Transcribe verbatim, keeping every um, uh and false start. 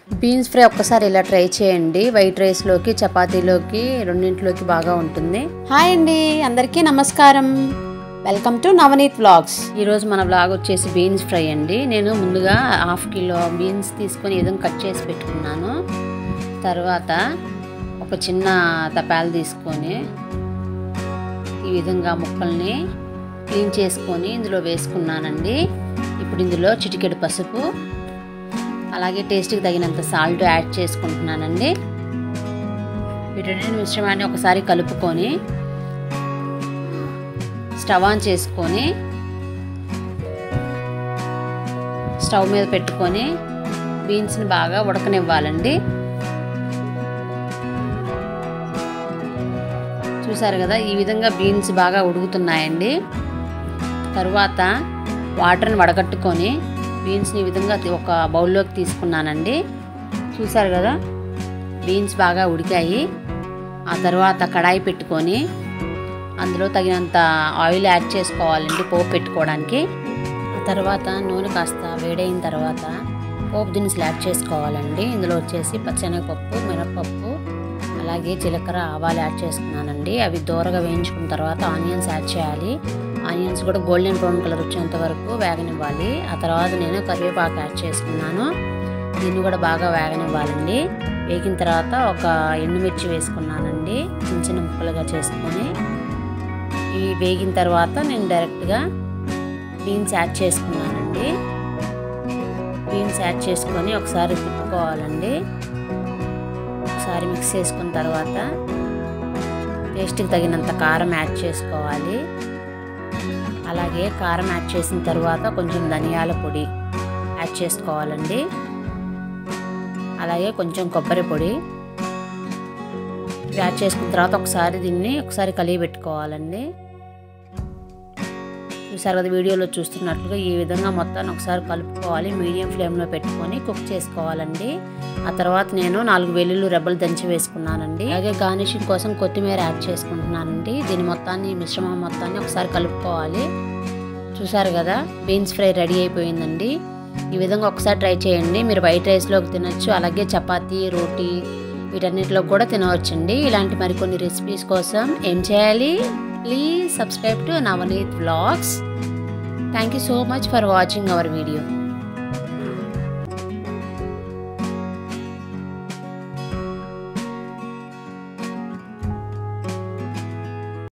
Beans fry ఒక్కసారి ఇలా try చేయండి. వైట్ రైస్లోకి, చపాతీలోకి, రెండింటిలోకి బాగా ఉంటుంది. హాయ్ అండి, అందరికీ నమస్కారం. Welcome to Navneet vlogs. ఈరోజు మన వ్లాగ్ వచ్చేసి బీన్స్ ఫ్రై అండి. నేను ముందుగా హాఫ్ కిలో బీన్స్ తీసుకొని ఏదో కట్ చేసి పెట్టుకున్నాను. తర్వాత ఒక చిన్న తపాలు తీసుకొని ఈ విధంగా ముక్కల్ని క్లీన్ చేసుకొని ఇందులో వేసుకున్నానండి. ఇప్పుడు ఇందులో చిటికెడు పసుపు, అలాగే టేస్ట్కి తగినంత సాల్ట్ యాడ్ చేసుకుంటున్నానండి. వీటన్నిటి మిశ్రమాన్ని ఒకసారి కలుపుకొని స్టవ్ ఆన్ చేసుకొని స్టవ్ మీద పెట్టుకొని బీన్స్ని బాగా ఉడకనివ్వాలండి. చూసారు కదా, ఈ విధంగా బీన్స్ బాగా ఉడుకుతున్నాయండి. తరువాత వాటర్ని వడగట్టుకొని బీన్స్ని ఈ విధంగా ఒక బౌల్లోకి తీసుకున్నానండి. చూసారు కదా, బీన్స్ బాగా ఉడికాయి. ఆ తర్వాత కడాయి పెట్టుకొని అందులో తగినంత ఆయిల్ యాడ్ చేసుకోవాలండి పోపు పెట్టుకోవడానికి. ఆ తర్వాత నూనె కాస్త వేడైన తర్వాత పోపు దినుసులు యాడ్ చేసుకోవాలండి. ఇందులో వచ్చేసి పచ్చెనగపప్పు, మినపప్పు, అలాగే జీలకర్ర, ఆవాలు యాడ్ చేసుకున్నానండి. అవి దూరగా వేయించుకున్న తర్వాత ఆనియన్స్ యాడ్ చేయాలి. ఆనియన్స్ కూడా గోల్డెన్ బ్రౌన్ కలర్ వచ్చేంత వరకు వేగనివ్వాలి. ఆ తర్వాత నేను కరివేపాకు యాడ్ చేసుకున్నాను. దీన్ని కూడా బాగా వేగనివ్వాలండి. వేగిన తర్వాత ఒక ఎండుమిర్చి వేసుకున్నానండి, చిన్న చిన్న ముక్కలుగా చేసుకొని. ఇవి వేగిన తర్వాత నేను డైరెక్ట్గా బీన్స్ యాడ్ చేసుకున్నానండి. బీన్స్ యాడ్ చేసుకొని ఒకసారి తిప్పుకోవాలండి. ఒకసారి మిక్స్ చేసుకున్న తర్వాత టేస్ట్కి తగినంత కారం యాడ్ చేసుకోవాలి. అలాగే కారం యాడ్ చేసిన తర్వాత కొంచెం ధనియాల పొడి యాడ్ చేసుకోవాలండి. అలాగే కొంచెం కొబ్బరి పొడి యాడ్ చేసుకున్న తర్వాత ఒకసారి దీన్ని ఒకసారి కలిగి పెట్టుకోవాలండి. చూసారు కదా, వీడియోలో చూస్తున్నట్లుగా ఈ విధంగా మొత్తాన్ని ఒకసారి కలుపుకోవాలి. మీడియం ఫ్లేమ్లో పెట్టుకొని కుక్ చేసుకోవాలండి. ఆ తర్వాత నేను నాలుగు వెల్లుల్లి రెబ్బలు దంచి వేసుకున్నానండి. అలాగే గార్నిషింగ్ కోసం కొత్తిమీర యాడ్ చేసుకుంటున్నానండి. దీని మొత్తాన్ని మిశ్రమం మొత్తాన్ని ఒకసారి కలుపుకోవాలి. చూసారు కదా, బీన్స్ ఫ్రై రెడీ అయిపోయిందండి. ఈ విధంగా ఒకసారి ట్రై చేయండి. మీరు వైట్ రైస్లోకి తినొచ్చు, అలాగే చపాతీ, రోటీ వీటన్నిటిలో కూడా తినవచ్చండి. ఇలాంటి మరికొన్ని రెసిపీస్ కోసం ఏం చేయాలి? Please subscribe to Navneet vlogs. Thank you so much for watching our video.